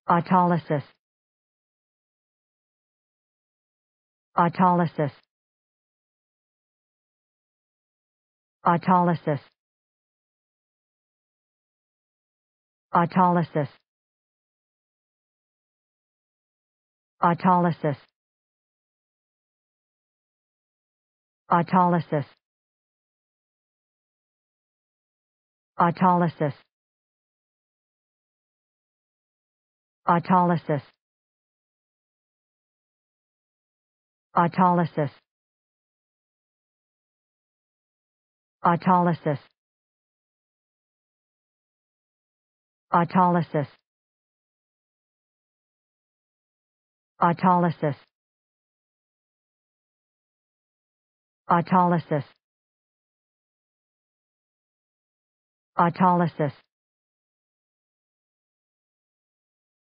Autolysis. Autolysis. Autolysis. Autolysis. Autolysis. Autolysis. Autolysis. Autolysis. Autolysis. Autolysis. Autolysis. Autolysis. Autolysis. Autolysis.